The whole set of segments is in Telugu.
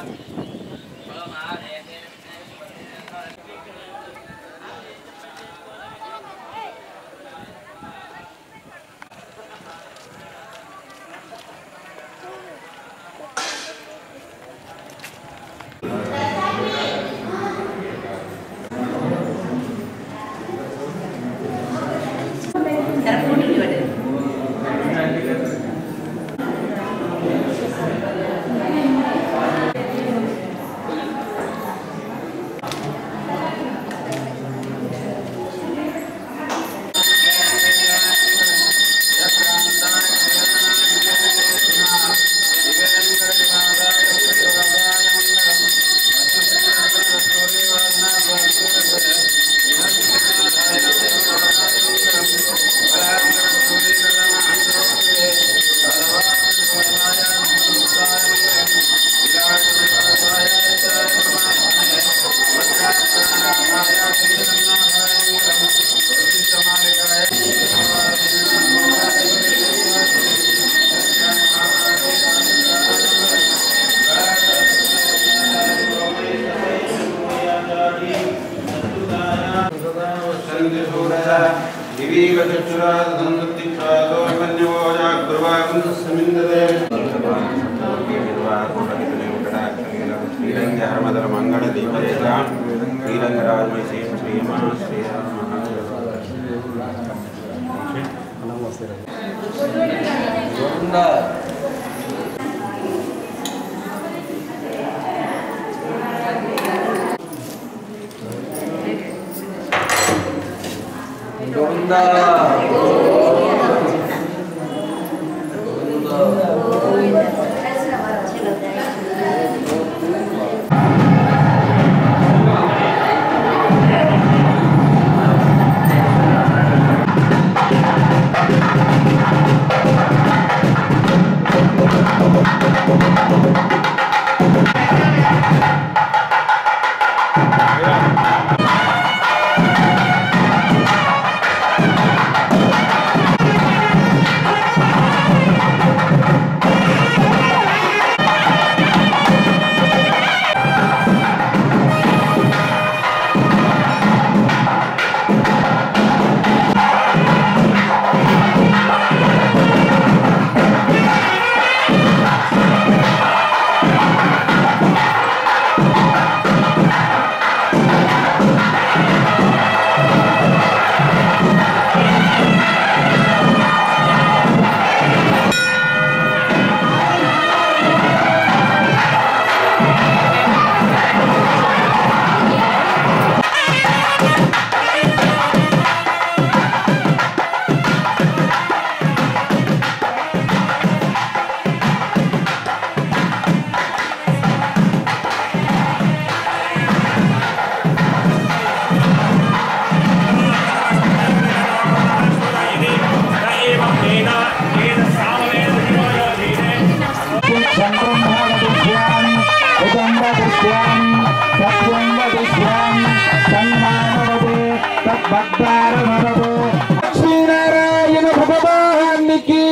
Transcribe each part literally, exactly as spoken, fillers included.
శ్రీనారాయణ భగవానికి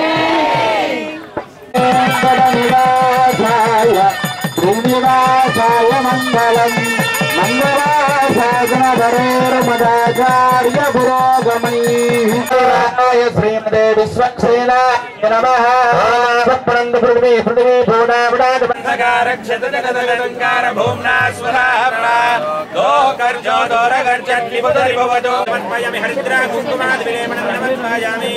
శ్రీనివాసాయ మంగళం మంగళాశాసనధరేర్మదాచార్య పురోగమై శ్రీమదే విశ్వక్సేనాయ నమః సప్రణంద పృథివీ పృథివీ భూనావిడాద రక్షత జగదలంకార భూమ్నా స్వరాప్రా దోకర్జో దోరగర్జట్లి బదరి భవదో మన్మయమి హరిద్రా కుంకుమాది విలేమన నమస్కాయామి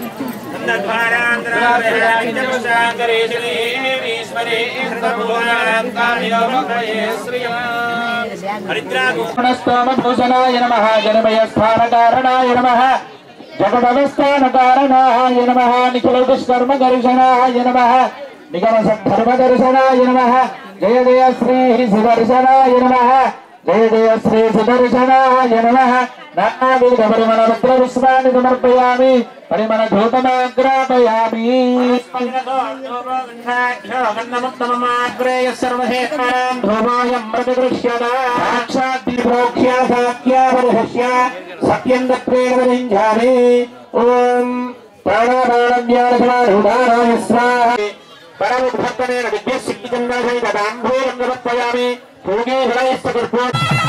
భూషణాయ నమః జనమయ స్థానకారణాయ నమః జగదవస్థానకారణాయ నమః నిఖిల దుష్కర్మ దర్శనాయ నమః నిగమ సద్ధర్మ దర్శనాయ నమః జయ జయ శ్రీ సుదర్శనాయ నమః జయ జయ శ్రీ సుదర్శనాయ నమః నానావిధ పరిమళ వస్త్ర పుష్పాన్ని సమర్పయామి పరిమళ ధూతమాగ్రాపయామి సత్యం దత్రేణ ఓం ప్రాణాపాణవ్యాయ స్వాహ परमुद्भक्तनेन विद्युच्छक्तिचन्द्रसहितदाम्भूरङ्गवत्पयामि पूगे हृदयस्तकर्पो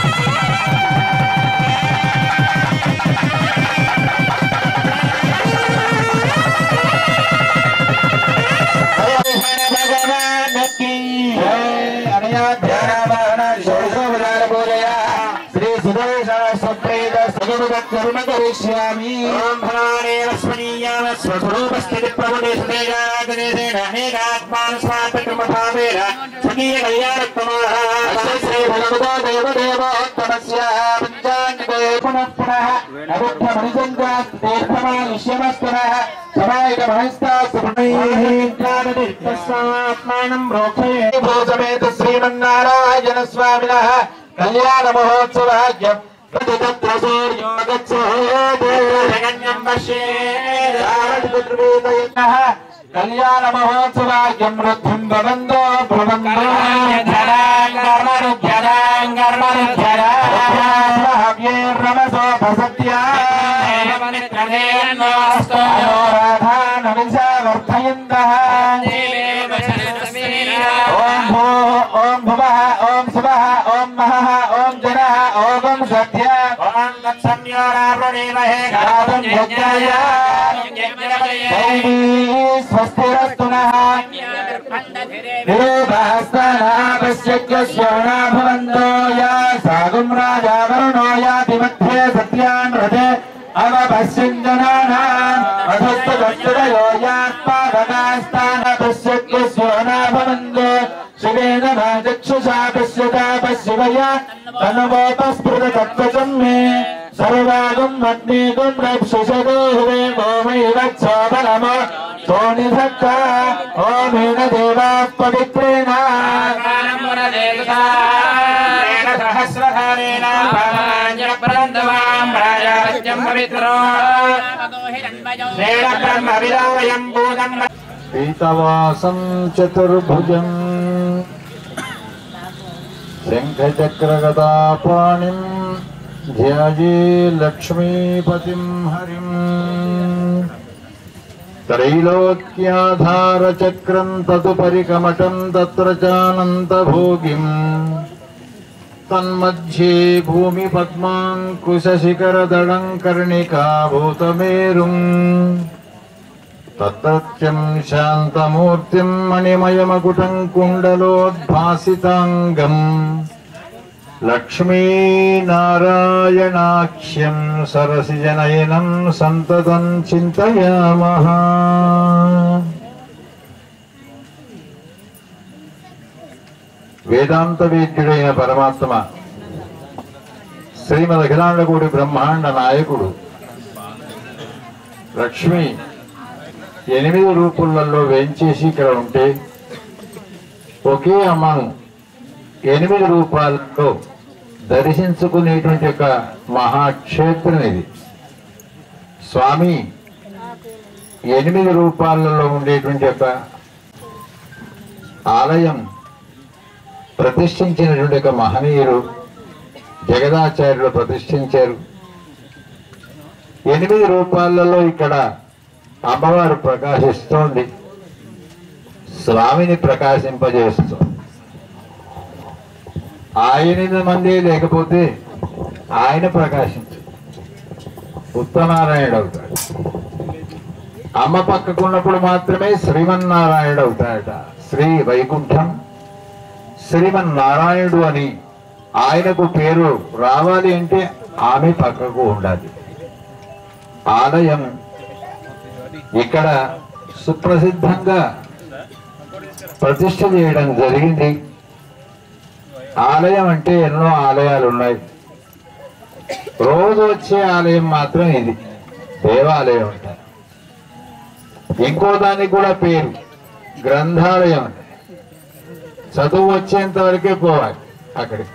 कर्म करिष्यामि ओम भवानेव स्मनीयाम स्वरूपस्थिति प्रभुदेशतेजागणेशेन अनेकात्मान स्वातकर्मभावेन स्वकीय कल्याणत्तमः श्री भगवतो देवदेवोत्तमस्य पञ्चान्निके पुनः पुनः अबुद्धमणिचन्द्रास्तेर्थमानुष्यमस्तनः समायिकमहस्तास्मैः कामदिष्टस्वात्मानं प्रोक्षये भोजमेत श्रीमन्नारायण स्वामिनः कल्याण महोत्सवः तत्र सूर्यो गच्छेदेवगण्यं पश्येदारतिपुत्रवेदयः कल्याण महोत्सवाख्यं वृद्धिं भवन्तो भवन्तो वर्धयन्तः ओम भुवः ओम सुवः ओम महः ओम जनः ओम सत्य ओम तत्संयोरावृणीमहे गातुं यज्ञाय दैवी स्वस्तिरस्तु नः निरोधहस्तनापश्यज्ञस्योणा भवन्तो या सागुं राजा वरुणो याति मध्ये सत्यान् हृदे अवपश्यञ्जनानाम् अधस्तदस्तदयो यात्पादनास्तानपश्यज्ञस्योणा भवन्तो शिवेन चक्षुषा पश्यता पश्यवया तनुवोपस्फुटतत्त्वचं मे सर्वागुं मग्नेगुं रक्षुषतो हृदे भूमैवच्छोबलमो सोनिधत्ता ओमेन देवाः पवित्रेण सहस्रधारेण भावाञ्जलप्रदन्दवां राजावत्यं पवित्रो श्रेण ब्रह्मविदावयं भूतं पीतवासं चतुर्भुजं शङ्खचक्रगदापाणिं ध्याये लक्ष्मीपतिं हरिं त्रैलोक्याधारचक्रं तदुपरिकमटं तत्र चानन्तभोगिं तन्मध्ये भूमिपद्माङ्कुशशिखरदलं कर्णिकाभूतमेरुं तत्रत्यं शान्तमूर्तिं मणिमयमकुटं कुण्डलोद्भासिताङ्गं लक्ष्मीनारायणाख्यं सरसिजनयनं सन्ततं चिन्तयामः। వేదాంత వేద్యుడైన పరమాత్మ శ్రీమద్ అఖిలాండకోటి బ్రహ్మాండ నాయకుడు లక్ష్మి ఎనిమిది రూపులలో వేంచేసి ఇక్కడ ఉంటే ఒకే అమ్మను ఎనిమిది రూపాలలో దర్శించుకునేటువంటి ఒక మహాక్షేత్రం ఇది. స్వామి ఎనిమిది రూపాలలో ఉండేటువంటి ఒక ఆలయం ప్రతిష్ఠించినటువంటి ఒక మహనీయులు జగదాచార్యులు ప్రతిష్ఠించారు. ఎనిమిది రూపాలలో ఇక్కడ అమ్మవారు ప్రకాశిస్తోంది, స్వామిని ప్రకాశింపజేస్తోంది. ఆ ఎనిమిది మంది లేకపోతే ఆయన ప్రకాశించు ఉత్తనారాయణుడు అవుతాడు. అమ్మ పక్కకున్నప్పుడు మాత్రమే శ్రీమన్నారాయణుడు అవుతాడట. శ్రీ వైకుంఠం శ్రీమన్నారాయణుడు అని ఆయనకు పేరు రావాలి అంటే ఆమె పక్కకు ఉండాలి. ఆలయం ఇక్కడ సుప్రసిద్ధంగా ప్రతిష్ఠ చేయడం జరిగింది. ఆలయం అంటే ఎన్నో ఆలయాలు ఉన్నాయి, రోజు వచ్చే ఆలయం మాత్రం ఇది దేవాలయం అంటారు. ఇంకో దానికి కూడా పేరు గ్రంథాలయం అంటారు. చదువు వచ్చేంత వరకే పోవాలి అక్కడికి.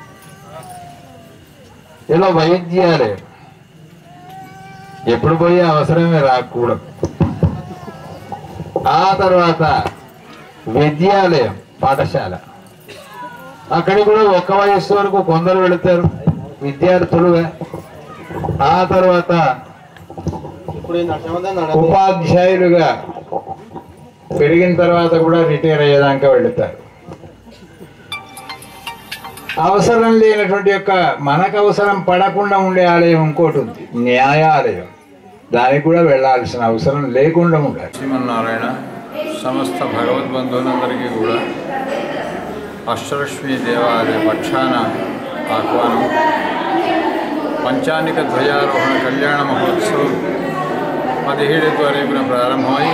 ఇలా వైద్యాలయం ఎప్పుడు పోయే అవసరమే రాకూడదు. ఆ తర్వాత విద్యాలయం పాఠశాల, అక్కడికి కూడా ఒక్క వయస్సు వరకు కొందరు వెళుతారు విద్యార్థులుగా. ఆ తర్వాత ఉపాధ్యాయులుగా పెరిగిన తర్వాత కూడా రిటైర్ అయ్యేదాకా వెళుతారు. అవసరం లేనటువంటి యొక్క మనకు అవసరం పడకుండా ఉండే ఆలయం ఇంకోటి ఉంది, న్యాయాలయం. దానికి కూడా వెళ్ళాల్సిన అవసరం లేకుండా ఉండాలి. శ్రీమన్నారాయణ సమస్త భగవద్బంధువులందరికీ కూడా అష్టలక్ష్మీ దేవాలయ పక్షాన ఆహ్వానం. పంచానిక ధ్వజారోహణ కళ్యాణ మహోత్సవం పదిహేడు తారీఖున ప్రారంభమై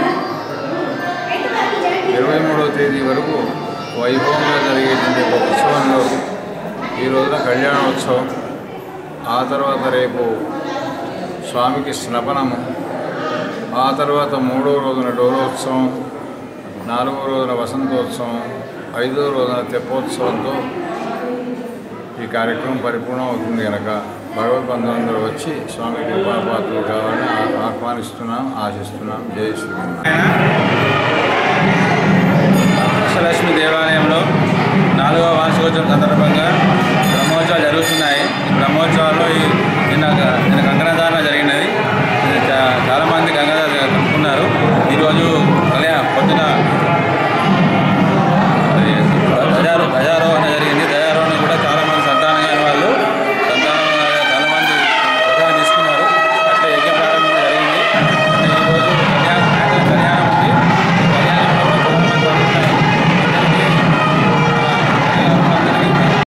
ఇరవై మూడవ తేదీ వరకు వైభవంగా జరిగేటువంటి ఒక ఉత్సవంలో ఈ రోజున కళ్యాణోత్సవం, ఆ తర్వాత రేపు స్వామికి స్నపనము, ఆ తర్వాత మూడవ రోజున డోలోత్సవం, నాలుగవ రోజున వసంతోత్సవం, ఐదవ రోజున తెప్పోత్సవంతో ఈ కార్యక్రమం పరిపూర్ణం అవుతుంది. కనుక భగవద్బంధువులందరూ వచ్చి స్వామి కృపాపాత్రలు కావాలని ఆహ్వానిస్తున్నాం, ఆశిస్తున్నాం. జై శ్రీమన్నారాయణ. అష్టలక్ష్మి దేవాలయంలో నాలుగవ వార్షికోత్సవం సందర్భంగా